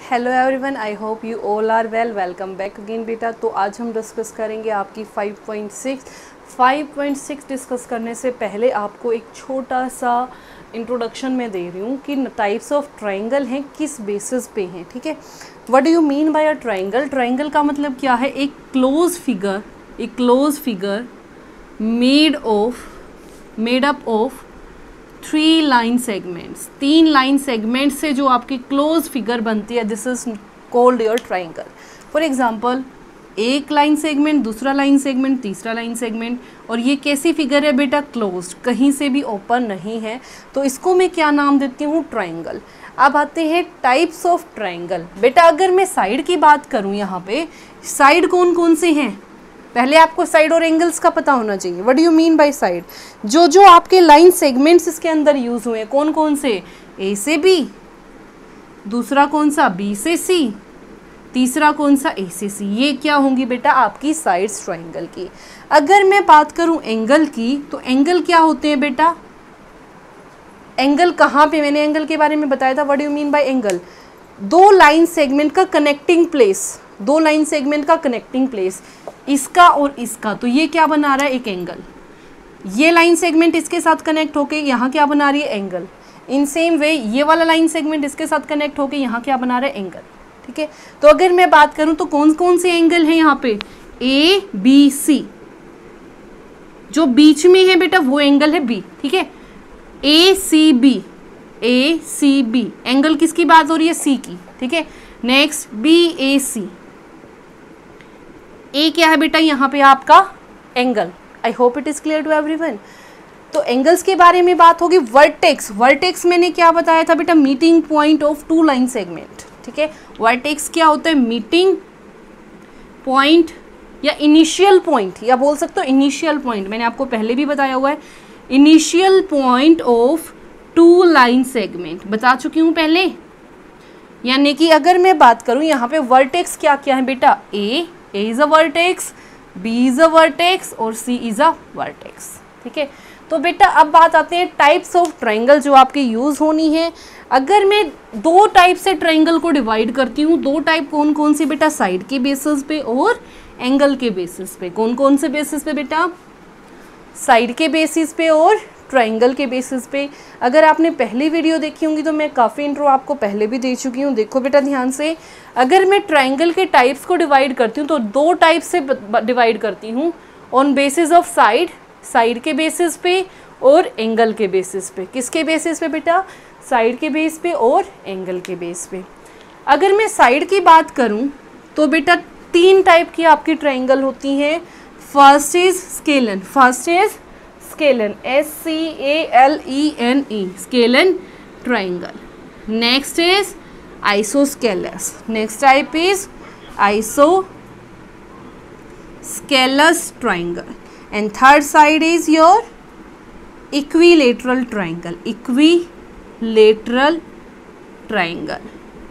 Hello everyone, I hope you all are well. Welcome back again बेटा। तो आज हम डिस्कस करेंगे आपकी 5.6 डिस्कस करने से पहले आपको एक छोटा सा इंट्रोडक्शन मैं दे रही हूँ कि टाइप्स ऑफ ट्राइंगल हैं, किस बेसिस पे हैं। ठीक है, what do you mean by a triangle. Triangle का मतलब क्या है? एक close figure made up of 3 line segments. 3 line segment से जो आपकी क्लोज फिगर बनती है, this is called your triangle. For example, एक लाइन सेगमेंट, दूसरा लाइन सेगमेंट, तीसरा लाइन सेगमेंट, और ये कैसी फिगर है बेटा? क्लोज्ड, कहीं से भी ओपन नहीं है, तो इसको मैं क्या नाम देती हूँ? ट्राइंगल। अब आते हैं टाइप्स ऑफ ट्राइंगल। बेटा अगर मैं साइड की बात करूँ, यहाँ पे साइड कौन कौन से हैं? पहले आपको साइड और एंगल्स का पता होना चाहिए। What do you mean by side? जो आपके लाइन सेगमेंट्स इसके अंदर यूज हुए, कौन कौन से? ए से बी, दूसरा कौन सा? बी से सी, तीसरा कौन सा? ए से सी। ये क्या होंगी बेटा? आपकी साइड्स ट्राइंगल की। अगर मैं बात करूं एंगल की, तो एंगल क्या होते हैं बेटा? एंगल कहाँ पे? मैंने एंगल के बारे में बताया था। What do you mean by angle? 2 line segment का कनेक्टिंग प्लेस, 2 लाइन सेगमेंट का कनेक्टिंग प्लेस, इसका और इसका। तो ये क्या बना रहा है? एक एंगल। ये लाइन सेगमेंट इसके साथ कनेक्ट होके यहाँ क्या बना रही है? एंगल। इन सेम वे ये वाला लाइन सेगमेंट इसके साथ कनेक्ट होके यहाँ क्या बना रहा है? एंगल। ठीक है, तो अगर मैं बात करूँ तो कौन कौन से एंगल हैं यहाँ पे? A B C. जो बीच में है बेटा वो एंगल है बी। ठीक है, A C B, A C B. Angle किसकी बात हो रही है? सी की। ठीक है, नेक्स्ट बी ए सी। ए क्या है बेटा? यहाँ पे आपका angle. I hope it is clear to everyone. तो एंगल्स के बारे में बात होगी। वर्टेक्स, वर्टेक्स मैंने क्या बताया था बेटा? Meeting point of 2 line segment. ठीक है, वर्टेक्स क्या होता है? मीटिंग पॉइंट या इनिशियल पॉइंट, या बोल सकते हो इनिशियल पॉइंट। मैंने आपको पहले भी बताया हुआ है, initial point of 2 line segment बता चुकी हूँ पहले। यानी कि अगर मैं बात करूँ यहाँ पे वर्टेक्स क्या क्या है बेटा? ए is a vertex, B is a vertex और C is a vertex। ठीक है, तो बेटा अब बात आते हैं टाइप्स ऑफ ट्राइंगल जो आपकी यूज़ होनी है। अगर मैं 2 टाइप से ट्राइंगल को डिवाइड करती हूँ, 2 टाइप कौन कौन सी बेटा? साइड के बेसिस पे और एंगल के बेसिस पे। कौन कौन से बेसिस पे बेटा? साइड के बेसिस पे और ट्राइंगल के बेसिस पे। अगर आपने पहली वीडियो देखी होंगी तो मैं काफ़ी इंट्रो आपको पहले भी दे चुकी हूँ। देखो बेटा ध्यान से, अगर मैं ट्राइंगल के टाइप्स को डिवाइड करती हूँ तो 2 टाइप से डिवाइड करती हूँ, on basis of side, side के बेसिस पे, और एंगल के बेसिस पे। किसके बेसिस पे बेटा? साइड के बेस पे और एंगल के बेस पे। अगर मैं साइड की बात करूँ तो बेटा 3 टाइप की आपकी ट्राइंगल होती हैं। First is scalene, scalene, SCALENE, scalene triangle. Next is isosceles, next type is isosceles triangle, and third side is your equilateral triangle, equilateral triangle.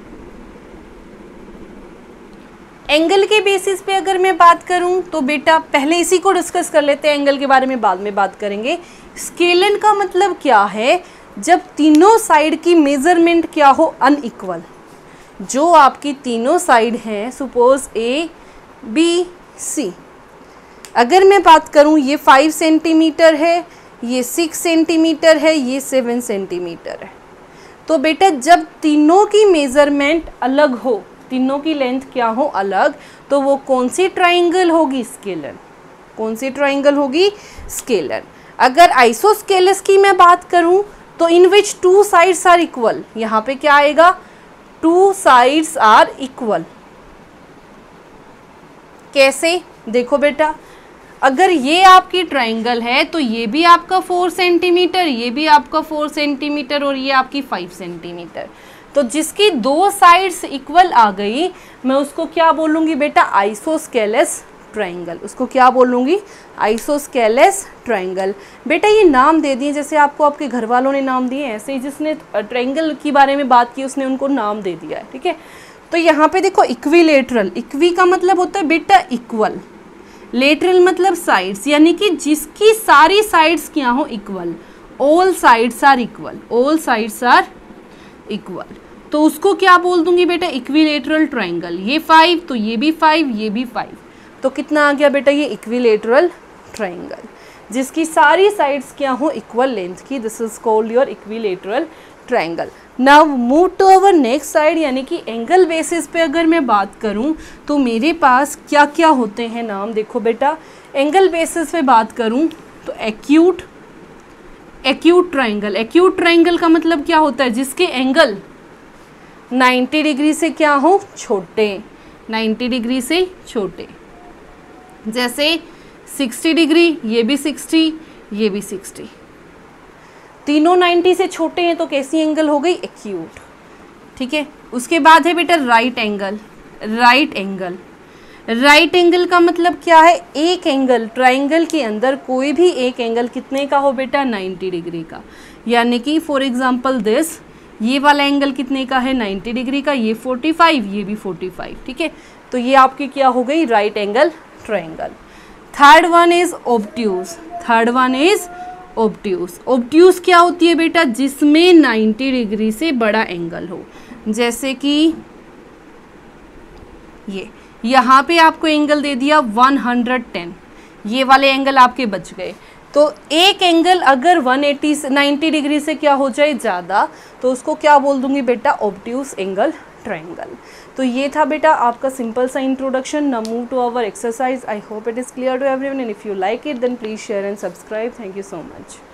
Angle के बेसिस पे अगर मैं बात करूं तो बेटा पहले इसी को डिस्कस कर लेते हैं, एंगल के बारे में बाद में बात करेंगे। स्केलन का मतलब क्या है? जब तीनों साइड की मेजरमेंट क्या हो? अनइक्वल। जो आपकी तीनों साइड हैं, सपोज ए बी सी, अगर मैं बात करूं ये 5 सेंटीमीटर है, ये 6 सेंटीमीटर है, ये 7 सेंटीमीटर है, तो बेटा जब तीनों की मेजरमेंट अलग हो, तीनों की लेंथ क्या हो? अलग, तो वो कौन सी ट्राइंगल होगी? स्केलन। कौन सी ट्राइंगल होगी? स्केलन। अगर आइसोस्केलस की मैं बात करूं तो in which 2 sides are equal, यहाँ पे क्या आएगा? 2 साइड्स आर इक्वल। कैसे? देखो बेटा, अगर ये आपकी ट्राइंगल है तो ये भी आपका 4 सेंटीमीटर, ये भी आपका 4 सेंटीमीटर, और ये आपकी 5 सेंटीमीटर। तो जिसकी 2 साइड्स इक्वल आ गई, मैं उसको क्या बोलूँगी बेटा? Isosceles triangle. उसको क्या बोलूँगी? Isosceles triangle. बेटा ये नाम दे दिए, जैसे आपको आपके घर वालों ने नाम दिए, ऐसे ही जिसने ट्राइंगल के बारे में बात की उसने उनको नाम दे दिया है। ठीक है, तो यहाँ पे देखो इक्विलेटरल, इक्वी का मतलब होता है बेटा इक्वल, लेटरल मतलब साइड्स, यानी कि जिसकी सारी साइड्स क्या हो? Equal. All sides are equal, all sides are equal. तो उसको क्या बोल दूंगी बेटा, इक्विलेटरल ट्राइंगल। ये 5 तो ये भी 5, ये भी 5, तो कितना आ गया बेटा, ये इक्विलेटरल ट्राइंगल जिसकी सारी साइड्स क्या हो, इक्वल लेंथ की। This is called your equilateral triangle. Now move to our next side, यानी कि एंगल बेसिस पे अगर मैं बात करूं तो मेरे पास क्या क्या होते हैं नाम, देखो बेटा। एंगल बेसिस पे बात करूं तो एक्यूट ट्राइंगल। एक्यूट ट्राइंगल का मतलब क्या होता है, जिसके एंगल 90 डिग्री से क्या हो, छोटे, 90 डिग्री से छोटे। जैसे 60 डिग्री, ये भी 60, ये भी 60, तीनों 90 से छोटे हैं तो कैसी एंगल हो गई, एक्यूट। ठीक है, उसके बाद है बेटा राइट एंगल। राइट एंगल का मतलब क्या है, एक एंगल, ट्राइंगल के अंदर कोई भी एक एंगल कितने का हो बेटा, 90 डिग्री का। यानी कि फॉर एग्जांपल दिस, ये वाला एंगल कितने का है, 90 डिग्री का, ये 45, ये भी 45। ठीक है, तो ये आपकी क्या हो गई, right angle triangle. Third one is obtuse. Obtuse क्या होती है बेटा, जिसमें 90 डिग्री से बड़ा एंगल हो। जैसे कि ये यहाँ पे आपको एंगल दे दिया 110, ये वाले एंगल आपके बच गए। तो एक एंगल अगर 90 डिग्री से क्या हो जाए ज़्यादा, तो उसको क्या बोल दूंगी बेटा, ऑब्ट्यूज एंगल ट्राइंगल। तो ये था बेटा आपका सिंपल सा introduction. Now move to our exercise. I hope it is clear to everyone, and if you like it then please share and subscribe. Thank you so much.